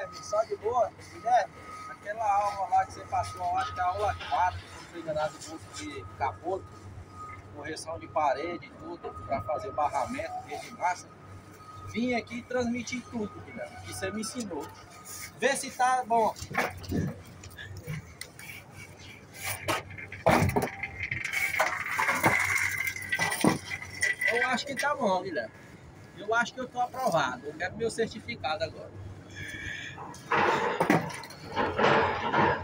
Guilherme, só de boa. Guilherme, aquela aula lá que você passou, eu acho que é a aula 4, se não foi enganado, do curso de capoto, correção de parede e tudo, para fazer barramento, rede de massa. Vim aqui transmitir tudo, Guilherme, que você me ensinou. Vê se tá bom. Eu acho que tá bom, Guilherme. Eu acho que eu tô aprovado. Eu quero meu certificado agora.